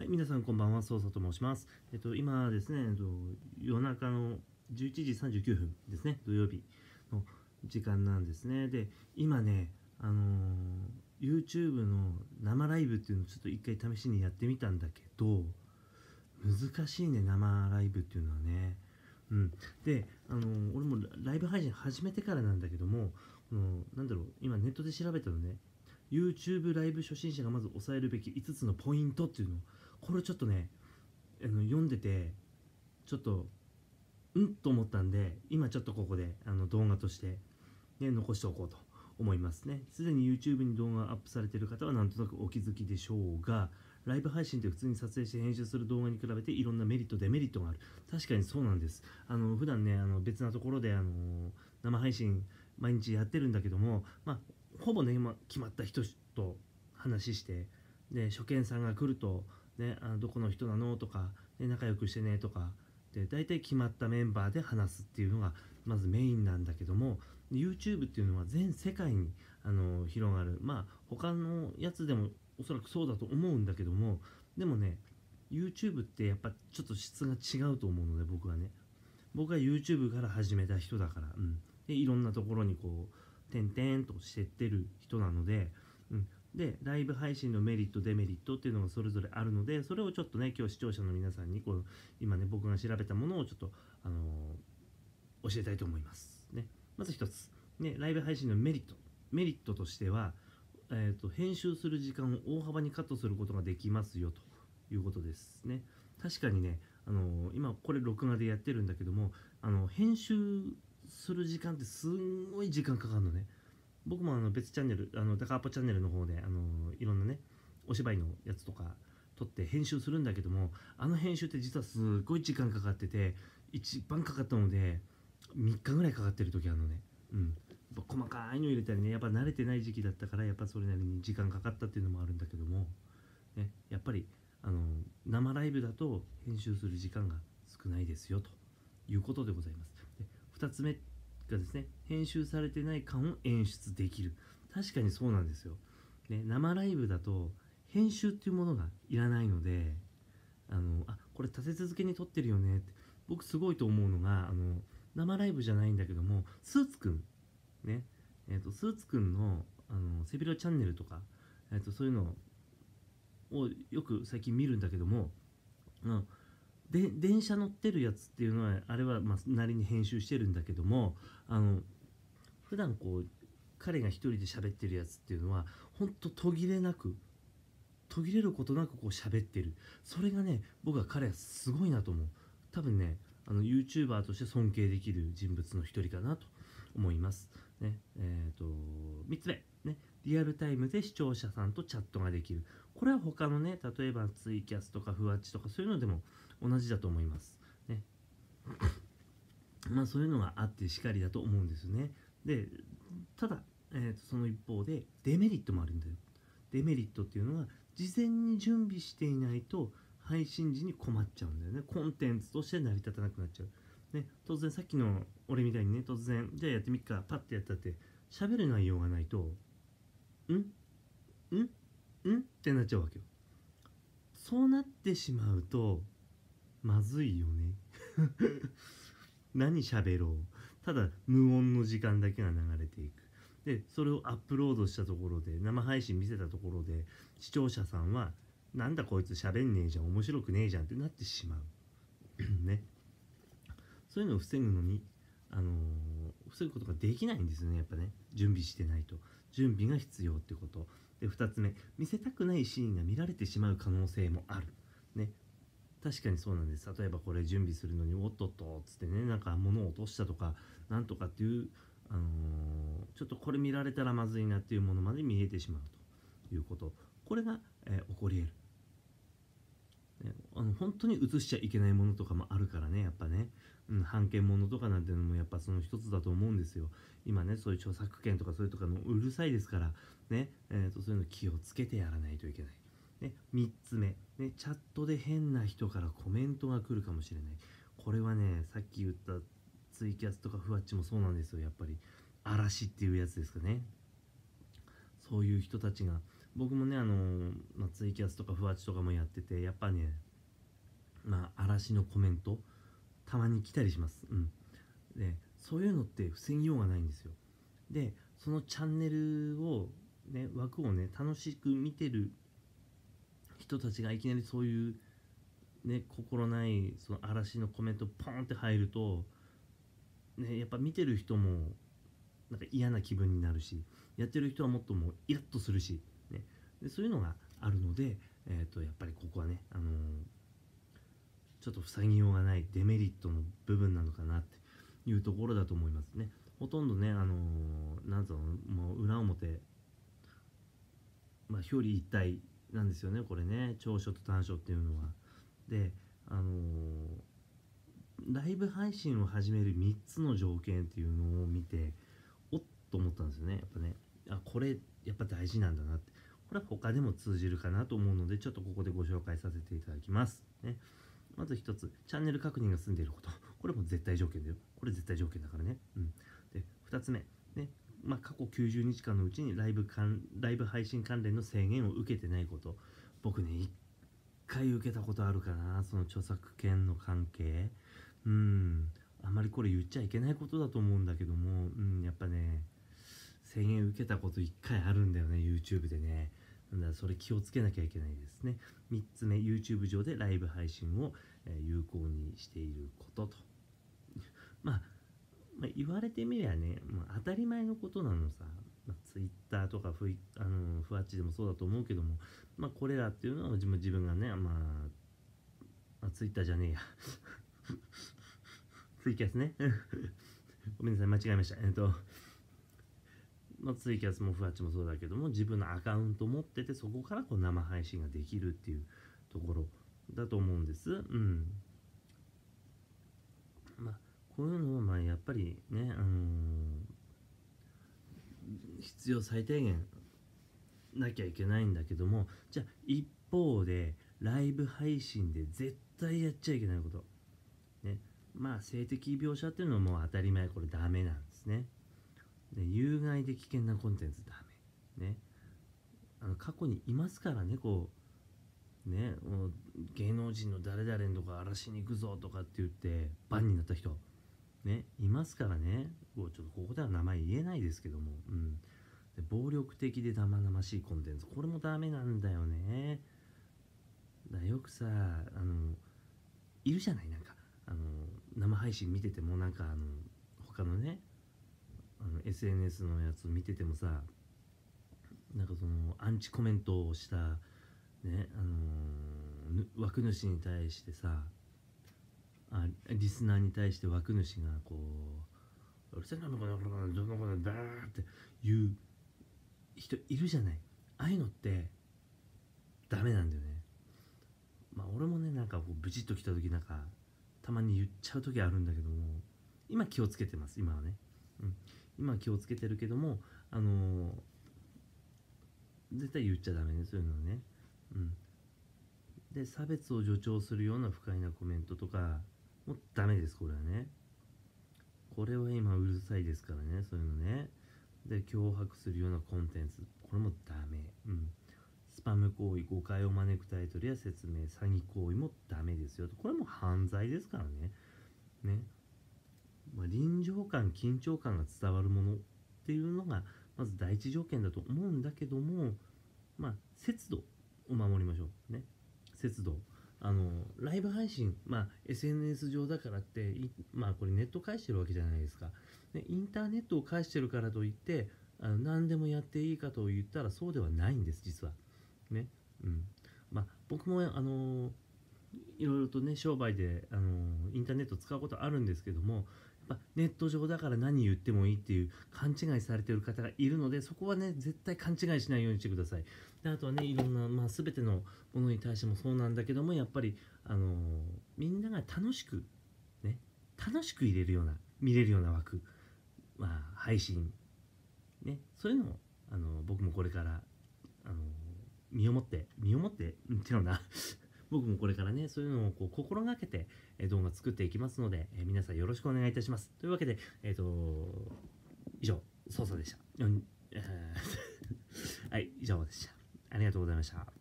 はい、皆さんこんばんは、そうさと申します。今ですね、夜中の11時39分ですね、土曜日の時間なんですね。で、今ね、YouTube の生ライブっていうのをちょっと一回試しにやってみたんだけど、難しいね、生ライブっていうのはね。うん。で、俺もライブ配信始めてからなんだけども、なんだろう、今ネットで調べたのね、YouTube ライブ初心者がまず押さえるべき5つのポイントっていうのを、これちょっとね、読んでてちょっとと思ったんで、今ちょっとここで動画として、ね、残しておこうと思いますね。すでに YouTube に動画がアップされている方はなんとなくお気づきでしょうが、ライブ配信って普通に撮影して編集する動画に比べていろんなメリットデメリットがある。確かにそうなんです。普段ね、別なところで生配信毎日やってるんだけども、ほぼね今決まった人と話して、で初見さんが来るとね、どこの人なのとか、ね、仲良くしてねとかで、大体決まったメンバーで話すっていうのがまずメインなんだけども、 YouTube っていうのは全世界に広がる。他のやつでもおそらくそうだと思うんだけども、でもね YouTube ってやっぱちょっと質が違うと思うので、僕は YouTube から始めた人だから、でいろんなところにこう点々としてってる人なので、でライブ配信のメリットデメリットっていうのがそれぞれあるので、それをちょっとね今日視聴者の皆さんにこう今ね僕が調べたものをちょっと教えたいと思いますね。まず一つね、ライブ配信のメリットとしては、編集する時間を大幅にカットすることができますよということですね。確かにね、今これ録画でやってるんだけども、編集する時間ってすんごい時間かかるのね。僕も別チャンネル、ダカーポチャンネルの方で、いろんなね、お芝居のやつとか撮って編集するんだけども、編集って実はすごい時間かかってて、一番かかったので、3日ぐらいかかってる時あるのね。細かいの入れたりね、やっぱ慣れてない時期だったから、やっぱそれなりに時間かかったっていうのもあるんだけども、ね、やっぱり、生ライブだと編集する時間が少ないですよということでございます。で2つ目がですね、編集されてない感を演出できる。確かにそうなんですよ。ね、生ライブだと編集っていうものがいらないので、これ立て続けに撮ってるよねって、僕すごいと思うのが、生ライブじゃないんだけども、スーツくんね、スーツくんの背広チャンネルとか、そういうのをよく最近見るんだけども、で電車乗ってるやつっていうのはあれはなりに編集してるんだけども、普段こう彼が一人で喋ってるやつっていうのはほんと途切れることなくこう喋ってる。それがね、僕は彼はすごいなと思う。多分ね、YouTuber として尊敬できる人物の一人かなと思いますね。3つ目ね、リアルタイムで視聴者さんとチャットができる。これは他のね、例えばツイキャスとかふわっちとかそういうのでも同じだと思いますね。そういうのがあってしかりだと思うんですよね。でただ、その一方でデメリットもあるんだよ。デメリットっていうのは、事前に準備していないと配信時に困っちゃうんだよね。コンテンツとして成り立たなくなっちゃう、ね、突然さっきの俺みたいにね、突然じゃあやってみっかパッてやったって喋る内容がないとんってなっちゃうわけよ。そうなってしまうとまずいよね。何喋ろう。ただ無音の時間だけが流れていく。でそれをアップロードしたところで、生配信見せたところで、視聴者さんはなんだこいつ喋んねえじゃん、面白くねえじゃんってなってしまう。ね、そういうのを防ぐのに、防ぐことができないんですよね。やっぱね、準備してないと。準備が必要ってこと。で2つ目、見せたくないシーンが見られてしまう可能性もある。ね、確かにそうなんです。例えばこれ準備するのにおっとっとっつってね、なんか物を落としたとかなんとかっていう、ちょっとこれ見られたらまずいなっていうものまで見えてしまうということ、これが、起こり得る、ね、本当に映しちゃいけないものとかもあるからね、やっぱね、版権ものとかなんていうのもやっぱその一つだと思うんですよ。今ね、そういう著作権とかそういうとかのうるさいですからね、そういうの気をつけてやらないといけない。ね、3つ目、ね、チャットで変な人からコメントが来るかもしれない。これはね、さっき言ったツイキャスとかふわっちもそうなんですよ。やっぱり嵐っていうやつですかね。そういう人たちが僕もねツイキャスとかふわちとかもやってて、やっぱね嵐のコメントたまに来たりします。でそういうのって防ぎようがないんですよ。でそのチャンネルをね枠をね楽しく見てる人たちがいきなりそういうね心ないその嵐のコメントポンって入るとね、やっぱ見てる人もなんか嫌な気分になるし、やってる人はもっともうイラッとするし、ね、でそういうのがあるので、やっぱりここはね、ちょっと塞ぎようがないデメリットの部分なのかなっていうところだと思いますね。ほとんどね、なんぞもう裏表、表裏一体なんですよね、これね、長所と短所っていうのは。で、ライブ配信を始める3つの条件っていうのを見て、おっと思ったんですよね。やっぱね、これやっぱ大事なんだなって。これは他でも通じるかなと思うので、ちょっとここでご紹介させていただきます。ね、まず一つ、チャンネル確認が済んでいること。これも絶対条件だよ。これ絶対条件だからね。で、2つ目、ね、過去90日間のうちにライブ配信関連の制限を受けてないこと。僕ね、1回受けたことあるかな、その著作権の関係。あまりこれ言っちゃいけないことだと思うんだけども、やっぱね、制限受けたこと1回あるんだよね、YouTube でね。だからそれ気をつけなきゃいけないですね。3つ目、YouTube 上でライブ配信を、有効にしていることと。言われてみりゃね、当たり前のことなのさ。Twitter とかふわっちでもそうだと思うけども、これらっていうのは自分がね、Twitter じゃねえや。ツイキャスね。ごめんなさい、間違えました。ツイキャスもふわっちもそうだけども、自分のアカウント持ってて、そこからこう生配信ができるっていうところだと思うんです。こういうのはやっぱりね、必要最低限なきゃいけないんだけども、じゃあ一方でライブ配信で絶対やっちゃいけないことね、性的描写っていうのはもう当たり前、これダメなんですね。で有害で危険なコンテンツダメね。過去にいますからね、こうね、もう芸能人の誰々のとこ荒らしに行くぞとかって言ってバンになった人ね、いますからね。ちょっとここでは名前言えないですけども、で暴力的で生々しいコンテンツ、これもダメなんだよね。よくさ、いるじゃない、なんか生配信見てても、なんか他のねSNS のやつ見ててもさ、なんかそのアンチコメントをしたね、枠主に対してさ、リスナーに対して枠主がこう、うるせえなのかな、どんなことだーって言う人いるじゃない。ああいうのってダメなんだよね。俺もね、なんかこうブチッときた時、なんかたまに言っちゃう時あるんだけども、今気をつけてます、今はね。今は気をつけてるけども、絶対言っちゃダメね、そういうのね。で、差別を助長するような不快なコメントとかもうダメです、これはね。これは今うるさいですからね、そういうのね。で、脅迫するようなコンテンツ、これもダメ。スパム行為、誤解を招くタイトルや説明、詐欺行為もダメですよ。これも犯罪ですからね。臨場感、緊張感が伝わるものっていうのが、まず第一条件だと思うんだけども、節度を守りましょう。ね。節度。ライブ配信、SNS 上だからって、これネット返してるわけじゃないですか。でインターネットを返してるからといって、何でもやっていいかと言ったらそうではないんです、実は。ね。僕も、いろいろとね、商売で、インターネットを使うことあるんですけども、ネット上だから何言ってもいいっていう勘違いされてる方がいるので、そこはね絶対勘違いしないようにしてください。であとはね、いろんな、全てのものに対してもそうなんだけども、やっぱりみんなが楽しくね、楽しく入れるような見れるような枠、配信ね、そういうのを僕もこれから身をもって違うな僕もこれからね、そういうのをこう心がけて、動画作っていきますので、皆さんよろしくお願いいたします。というわけで、以上、操作でした。はい、以上でした。 ありがとうございました。